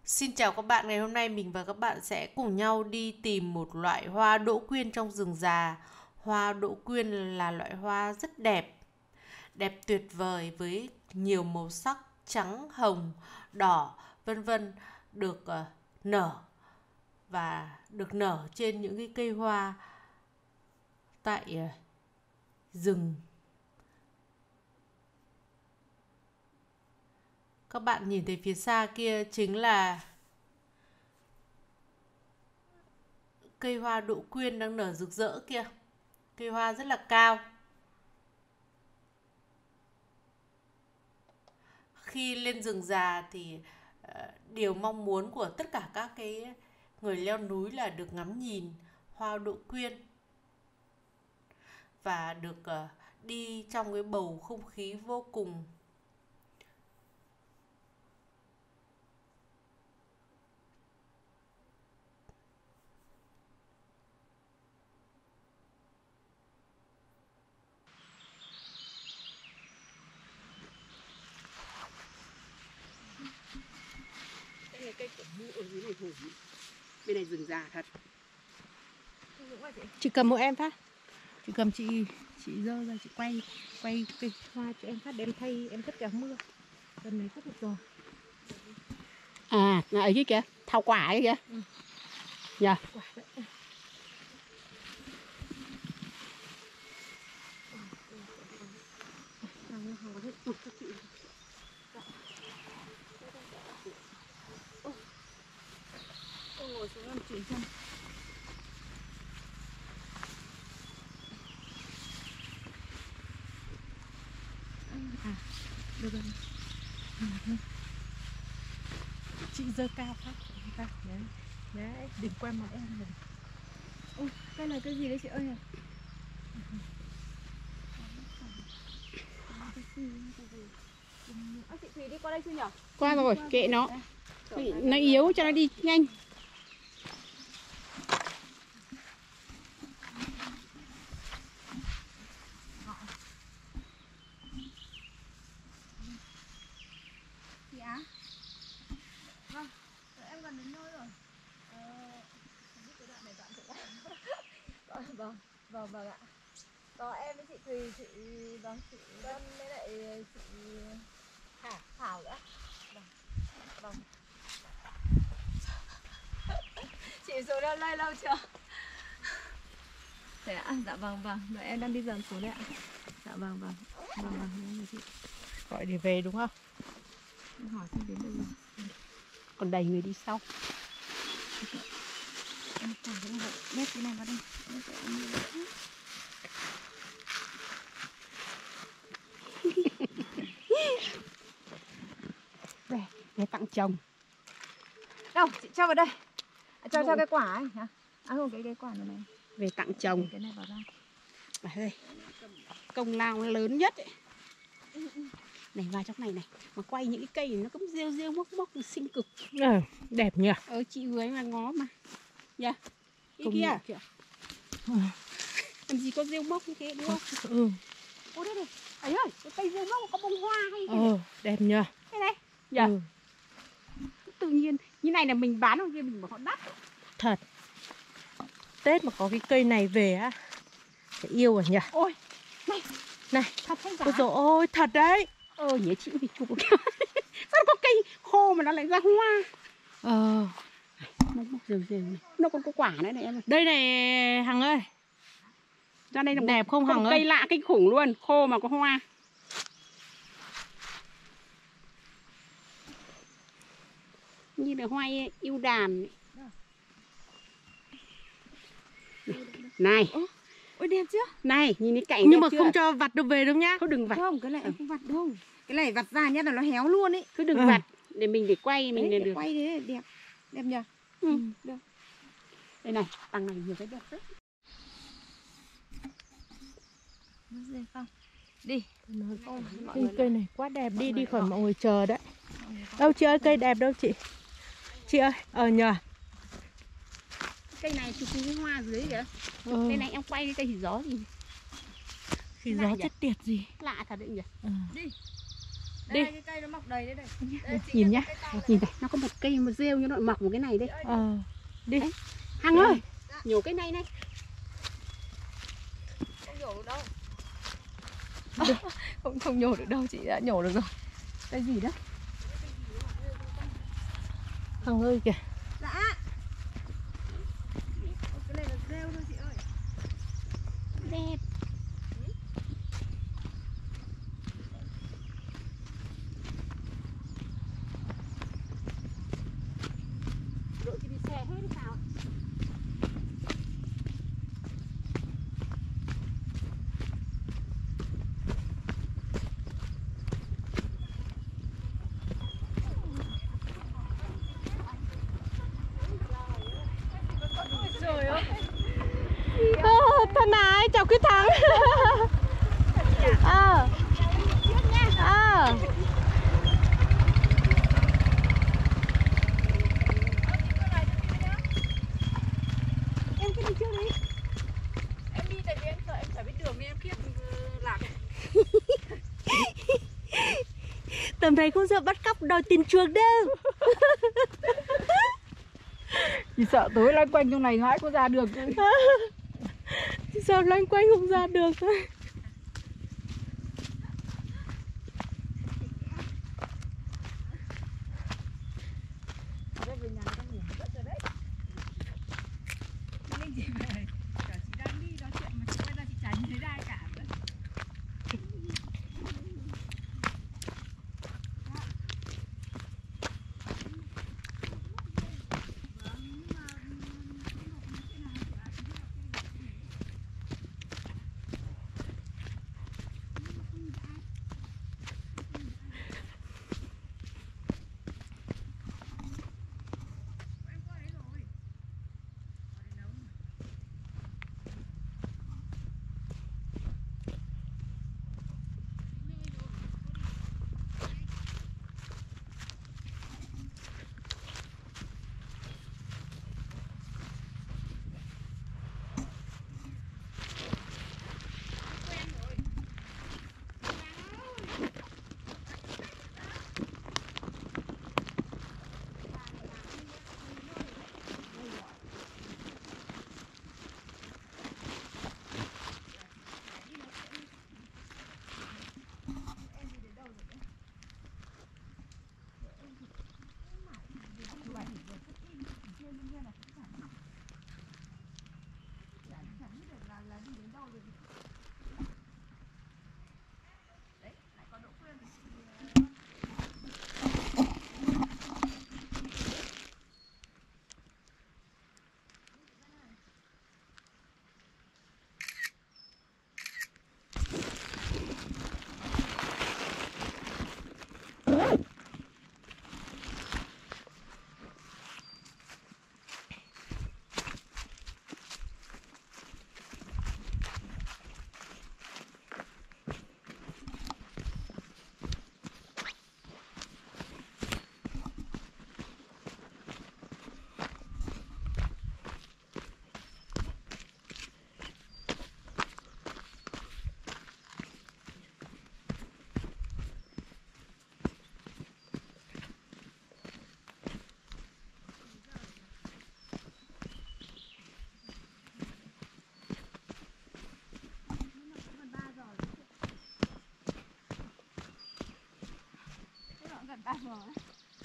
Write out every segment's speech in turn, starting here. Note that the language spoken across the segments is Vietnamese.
Xin chào các bạn, ngày hôm nay mình và các bạn sẽ cùng nhau đi tìm một loại hoa đỗ quyên trong rừng già. Hoa đỗ quyên là loại hoa rất đẹp, đẹp tuyệt vời với nhiều màu sắc trắng, hồng, đỏ, vân vân được nở và được nở trên những cái cây hoa tại rừng. Các bạn nhìn thấy phía xa kia chính là cây hoa đỗ quyên đang nở rực rỡ kia. Cây hoa rất là cao. Khi lên rừng già thì điều mong muốn của tất cả các cái người leo núi là được ngắm nhìn hoa đỗ quyên và được đi trong cái bầu không khí vô cùng Đây là cây cổ mũ ở dưới này thổi. Bên này rừng già thật. Chị cầm một em phát. Chị cầm chị dơ ra chị quay cây hoa cho em phát để em thay em tất cả mưa. Lần này cắt được rồi. À, ở dưới kìa, thảo quả ấy kìa. Dạ. Quả đấy. Ngồi xuống em chuyển chân. Được rồi. Chị dơ cao phát. Đấy. Đấy, đừng quay mặt em rồi. Ôi, cái này cái gì đấy chị ơi à? Chị Thùy đi qua đây chưa nhỉ? Qua rồi, kệ nó. Nó yếu cho nó đi nhanh. Chị Á? Vâng, em gần đến nơi rồi. Không biết cái đoạn này đoạn chỗ nào. Vâng ạ. Có em với chị Thùy, chị Vân với lại chị Thảo nữa. Vâng. Chị xuống đây lâu chưa? Thế ạ? Dạ vâng. Đợi em đang đi dần xuống đấy ạ. Dạ vâng. Chị. Gọi để về đúng không? Em hỏi xem đến đâu rồi. Còn đầy người đi sau. Em hỏi cái này, nhét cái này vào đây. Về tặng chồng. Đâu, chị cho vào đây. Cho cái quả ấy hả? Không, cái quả này. Về tặng chồng. Cái này vào đây. Đây. Công lao lớn nhất ấy. Này vào trong này này. Mà quay những cái cây này nó cũng rêu mốc xinh cực. Đẹp nhỉ? Chị vừa mà ngó mà. Dạ. Cái Công kia. Làm gì có rêu mốc như thế đúng không? Ừ. Ôi đây này. Ấy ơi, cái cây rêu mốc có bông hoa hay cái Ừ, đẹp nhỉ? cái này. Dạ. Ừ. Tự nhiên như này là mình bán ở kia mình bảo họ đắt. Thật. Tết mà có cái cây này về á phải yêu rồi nhỉ? Ôi, Này, thật hay giả? ôi dồi ôi, thật đấy. Nhớ chị thì chụp một cái. Sao có cây khô mà nó lại ra hoa? Mốc rêu này. Nó còn có quả nữa này em ơi. Đây này Hằng ơi. Ra đây là đẹp không Hằng ơi? cây lạ kinh khủng luôn, khô mà có hoa. Như là hoa yêu đàn. Này. Ôi đẹp chưa? Này, nhìn cái cảnh Nhưng đẹp mà chưa? không cho vặt được về đâu nhá. Thôi đừng vặt. Không, cái này em không vặt đâu. Cái này vặt ra nhất là nó héo luôn ấy. Cứ đừng vặt để mình để quay mình Đấy, được. quay thế đẹp. Đẹp nhỉ? Được. Đây này, đằng này nhiều cái đẹp đấy. Nó dễ không? Đi. Cây này quá đẹp, đi khỏi mọi người chờ đấy. Đâu chị ơi, cây đẹp đâu chị? Chị ơi, nhờ. Cây này chụp cái hoa dưới kìa. Đây này em quay cái cây hỉ gió gì. Thì gió chết tiệt gì. Lạ thật đấy nhỉ. Đi. Đi. Đây cái cây nó mọc đầy đấy đây. Đây, Nhìn nhá, cái to nhìn này, nó có một cây một rêu như nó mọc một cái này đây. Đi. Đấy. Hằng ơi, nhổ cái này này. không nhổ được đâu. Không nhổ được đâu, chị đã nhổ được rồi. Cái gì đó? Hằng ơi kìa. Dạ. Cái này là rêu thôi chị ơi. Đẹp. Đội thì đi xe hết hay sao? Thân ái, chào Quyết Thắng. Em cứ đi trước đi. Em đi tại vì em sợ em chả biết đường nên em khiếp lạc. Tầm này không sợ bắt cóc đòi tiền chuộc đâu. Chỉ sợ tối loanh quanh trong này mãi có ra được. Sao loanh quanh không ra được. Gần 3 giờ đấy.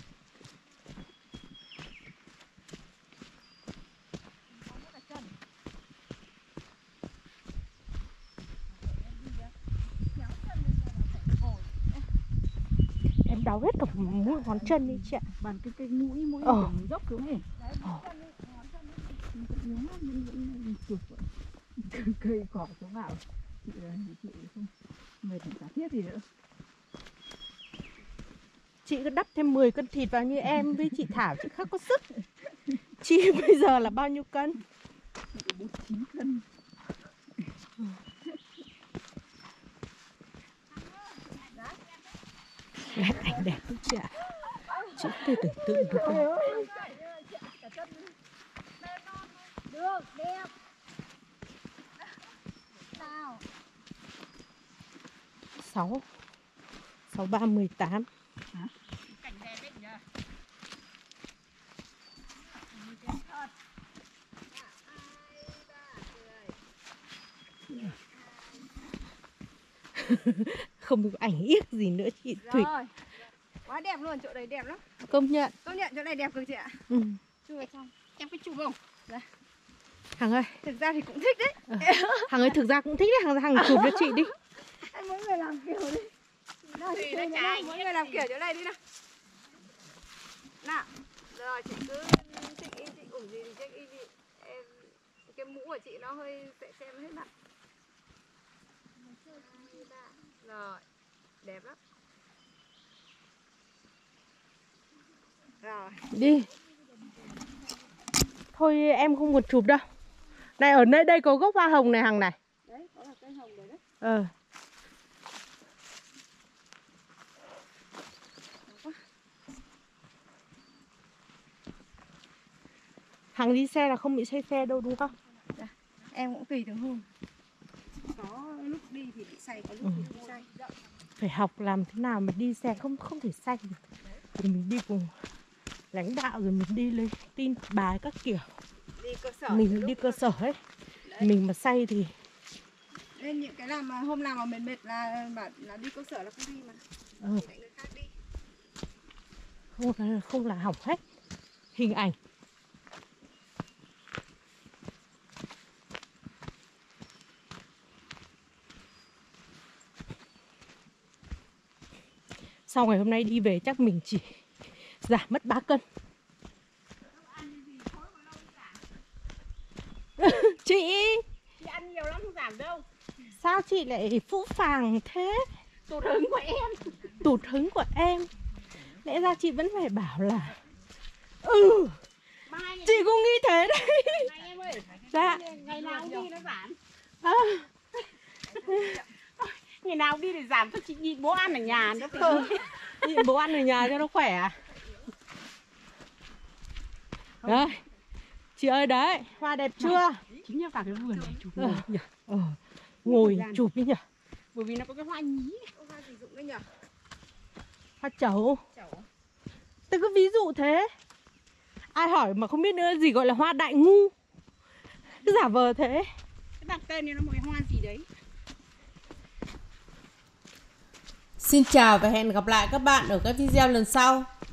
Em đau hết cả mũi ngón chân đi chị ạ. Bàn cái mũi dốc xuống này. Cây cỏ xuống nào. Chị không mệt chả thiết gì nữa. Chị cứ đắp thêm 10 cân thịt vào như em với chị Thảo, chị khác có sức. Chị bây giờ là bao nhiêu cân? 49 cân. Đẹp, ảnh đẹp không chị ạ? Chị tôi tưởng tượng được không? Được, đẹp. Nào. 6 6318. Cảnh đẹp đấy nhờ. Không có ảnh yếc gì nữa chị Thủy. Rồi. Quá đẹp luôn, chỗ đấy đẹp lắm. Công nhận. Công nhận chỗ này đẹp cực chị ạ. Ừ. Chụp vào trong. Em có chụp không? Hằng ơi, Thực ra thì cũng thích đấy. Hằng ơi thực ra cũng thích đấy, Hằng chụp cho chị đi. Anh mỗi người làm kiểu đi. Nào, Thì chị nó nào, trái mỗi nghĩa người làm kiểu chỗ này đi nào. Nào. Rồi chị cứ check in, chị ủng gì thì check in đi. Em cái mũ của chị nó hơi sẽ xem hết mặt. 2, 3. Rồi. Đẹp lắm. Rồi. Đi. Thôi em không còn chụp đâu. Này ở nơi đây có gốc hoa hồng này Hằng này. Đấy, có là cây hồng đấy đấy. Ờ. Hằng đi xe là không bị say xe đâu đúng không? Em cũng tùy từng hôm. Có lúc đi thì bị say, có lúc thì không say. Phải học làm thế nào mà đi xe không thể say được. Thì mình đi cùng lãnh đạo rồi mình đi lấy tin bài các kiểu. Đi cơ sở. Mình đi cơ sở ấy. Đấy. Mình mà say thì Nên những cái làm mà hôm nào mà mệt là bảo là đi cơ sở là không đi mà. Thì lại người khác đi. không là hỏng hết hình ảnh. Sau ngày hôm nay đi về chắc mình chỉ giảm mất 3 cân. Chị ăn nhiều lắm không giảm đâu. sao chị lại phũ phàng thế? Tụt hứng của em. Tụt hứng của em. Lẽ ra chị vẫn phải bảo là Mai chị cũng nghĩ thế đấy. này em ơi. Dạ. Ngày nào cũng đi nó giảm. À, Ngày nào cũng đi để giảm cho chị nhịn bố ăn ở nhà nó phải. nhịn bố ăn ở nhà cho nó khỏe à? Đấy. Chị ơi đấy, hoa đẹp chưa? Chính là vào cái vườn này chụp Ngồi chụp đi nhỉ? bởi vì nó có cái hoa nhí. Hoa gì dụng đấy nhỉ? Hoa chậu. Chậu. Tôi cứ ví dụ thế. Ai hỏi mà không biết nữa gì gọi là hoa đại ngu. Cứ giả vờ thế. Cái đặt tên này nó một cái hoa gì đấy. Xin chào và hẹn gặp lại các bạn ở các video lần sau.